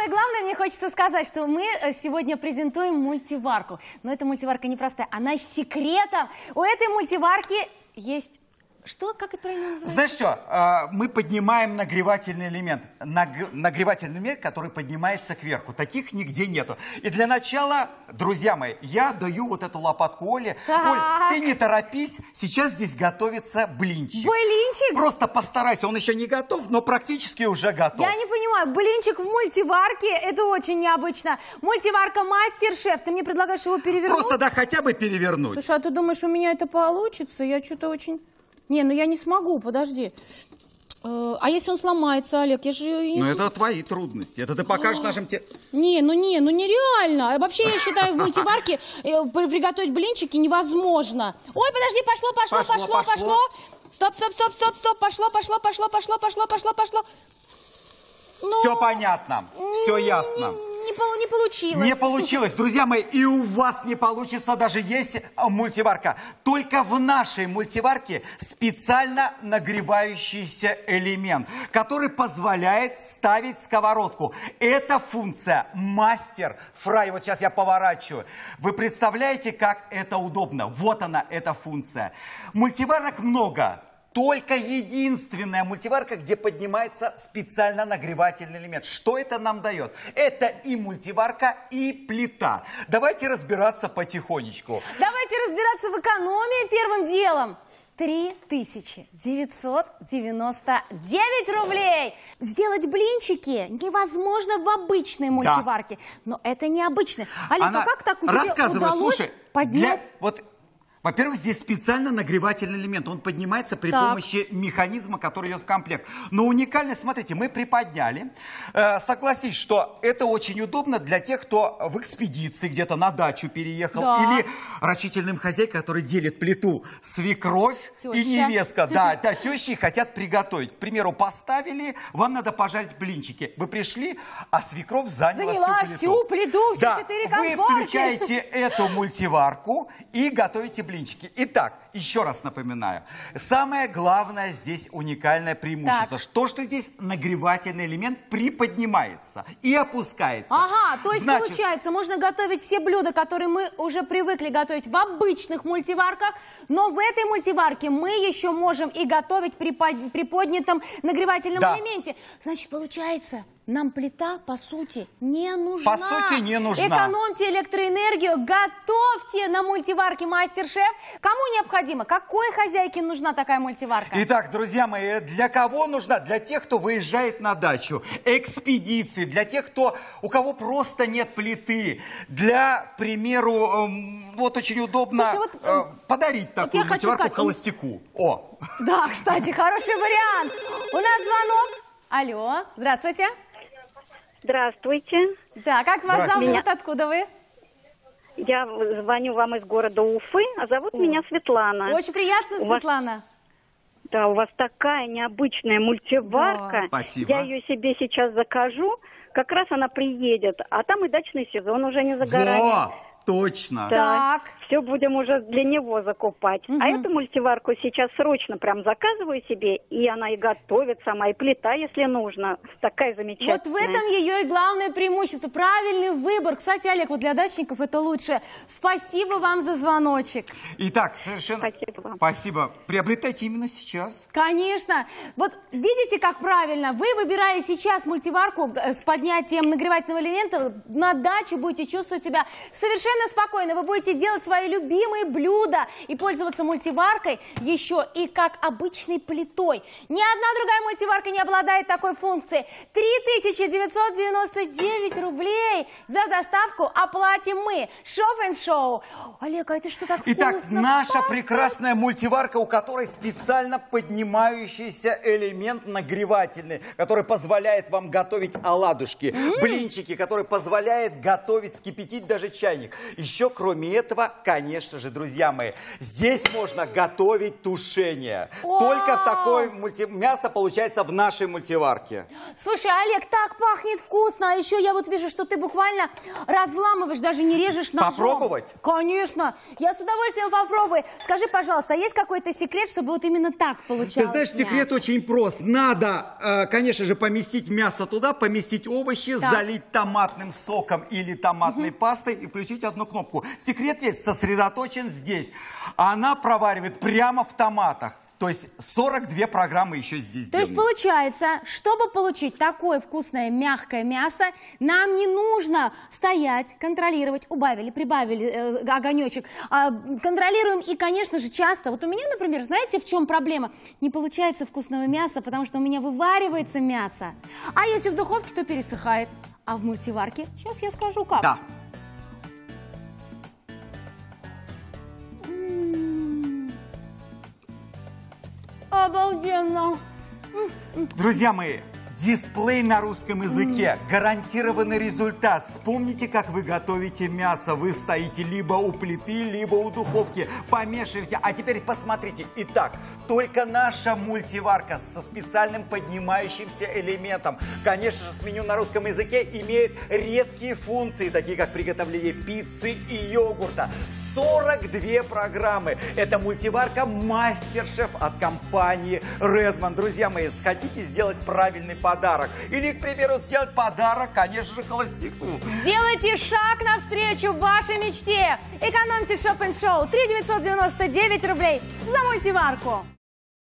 самое главное, мне хочется сказать, что мы сегодня презентуем мультиварку. Но эта мультиварка не простая, она с секретом. У этой мультиварки есть... Что? Как это правильно называется? Знаешь что? Мы поднимаем нагревательный элемент. Нагревательный элемент, который поднимается кверху. Таких нигде нету. И для начала, друзья мои, я даю вот эту лопатку Оле. Так. Оль, ты не торопись. Сейчас здесь готовится блинчик. Блинчик? Просто постарайся. Он еще не готов, но практически уже готов. Я не понимаю, блинчик в мультиварке, это очень необычно. Мультиварка Мастер-Шеф. Ты мне предлагаешь его перевернуть? Просто да, хотя бы перевернуть. Слушай, а ты думаешь, у меня это получится? Я что-то очень... Не, ну я не смогу, подожди. А если он сломается, Олег? Я же... Ну это твои трудности. Это ты покажешь нашим... Не, ну нереально. А вообще, я считаю, в мультиварке приготовить блинчики невозможно. Ой, подожди, пошло. Стоп. Пошло. Ну, все понятно, все ясно. Не получилось. Не получилось, друзья мои, и у вас не получится, даже есть мультиварка. Только в нашей мультиварке специально нагревающийся элемент, который позволяет ставить сковородку. Это функция Мастер Фрай. Вот сейчас я поворачиваю. Вы представляете, как это удобно? Вот она, эта функция. Мультиварок много. Только единственная мультиварка, где поднимается специально нагревательный элемент. Что это нам дает? Это и мультиварка, и плита. Давайте разбираться потихонечку. Давайте разбираться в экономии первым делом. 3999 рублей. Сделать блинчики невозможно в обычной мультиварке. Да. Но это необычно. Алинка, как так у тебя удалось поднять... Во-первых, здесь специально нагревательный элемент. Он поднимается при помощи механизма, который идет в комплект. Но уникальность, смотрите, мы приподняли. Согласись, что это очень удобно для тех, кто в экспедиции где-то на дачу переехал. Да. Или рачительным хозяйкам, который делит плиту свекровь и невестка. Да, тещи хотят приготовить. К примеру, поставили, вам надо пожарить блинчики. Вы пришли, а свекровь заняла всю плиту. Все 4 конфорки. Вы включаете эту мультиварку и готовите блинчики. Итак, еще раз напоминаю, самое главное здесь уникальное преимущество, что здесь нагревательный элемент приподнимается и опускается. Ага, то есть получается, можно готовить все блюда, которые мы уже привыкли готовить в обычных мультиварках, но в этой мультиварке мы еще можем и готовить при поднятом нагревательном элементе. Значит, получается... Нам плита, по сути, не нужна. По сути, не нужна. Экономьте электроэнергию, готовьте на мультиварке Мастер-Шеф. Кому необходимо? Какой хозяйке нужна такая мультиварка? Итак, друзья мои, для кого нужна? Для тех, кто выезжает на дачу, экспедиции, для тех, у кого просто нет плиты. Для, к примеру, вот очень удобно подарить такую мультиварку холостяку. Да, кстати, хороший вариант. У нас звонок. Алло, здравствуйте. Здравствуйте. Да, как вас зовут? Откуда вы? Я звоню вам из города Уфы, а зовут меня Светлана. Очень приятно, Светлана. Да, у вас такая необычная мультиварка. Да. Спасибо. Я ее себе сейчас закажу, как раз она приедет, а там и дачный сезон уже не за горами. Точно. Так. Все будем уже для него закупать. А эту мультиварку сейчас срочно прям заказываю себе, и она и готовит сама, и плита, если нужно. Такая замечательная. Вот в этом ее и главное преимущество. Правильный выбор. Кстати, Олег, вот для дачников это лучше. Спасибо вам за звоночек. Итак, совершенно... Спасибо вам. Спасибо. Приобретайте именно сейчас. Конечно. Вот видите, как правильно. Вы, выбирая сейчас мультиварку с поднятием нагревательного элемента, на даче будете чувствовать себя совершенно спокойно. Вы будете делать свои любимые блюда и пользоваться мультиваркой еще и как обычной плитой. Ни одна другая мультиварка не обладает такой функцией. 3999 рублей за доставку оплатим мы. Шоп-н-шоу. Олег, а это что так вкусно? Итак, наша прекрасная мультиварка, у которой специально поднимающийся элемент нагревательный, который позволяет вам готовить оладушки, блинчики, который позволяет готовить, скипятить даже чайник. Еще кроме этого, конечно же, друзья мои, здесь можно готовить тушение. Только в такое мясо получается в нашей мультиварке. Слушай, Олег, так пахнет вкусно. А еще я вот вижу, что ты буквально разламываешь, даже не режешь ножом. Попробовать? Конечно. Я с удовольствием попробую. Скажи, пожалуйста, а есть какой-то секрет, чтобы вот именно так получалось? Ты знаешь, секрет очень прост. Надо, конечно же, поместить мясо туда, поместить овощи, залить томатным соком или томатной пастой и включить одну кнопку. Секрет весь сосредоточен здесь. Она проваривает прямо в томатах. То есть 42 программы еще здесь. То есть получается, чтобы получить такое вкусное мягкое мясо, нам не нужно стоять, контролировать, убавили, прибавили огонечек. Контролируем и, конечно же, часто. Вот у меня, например, знаете, в чем проблема? Не получается вкусного мяса, потому что у меня вываривается мясо. А если в духовке, то пересыхает. А в мультиварке, сейчас я скажу как. Да. Обалденно. Друзья мои, дисплей на русском языке, гарантированный результат. Вспомните, как вы готовите мясо. Вы стоите либо у плиты, либо у духовки, помешиваете. А теперь посмотрите. Итак, только наша мультиварка со специальным поднимающимся элементом, конечно же, с меню на русском языке, имеет редкие функции, такие как приготовление пиццы и йогурта. 42 программы. Это мультиварка мастер-шеф от компании Redmond. Друзья мои, хотите сделать правильный подарок? Или, к примеру, сделать подарок, конечно же, холостяку. Сделайте шаг навстречу вашей мечте. Экономьте Shop & Show 3 999 рублей за мультиварку.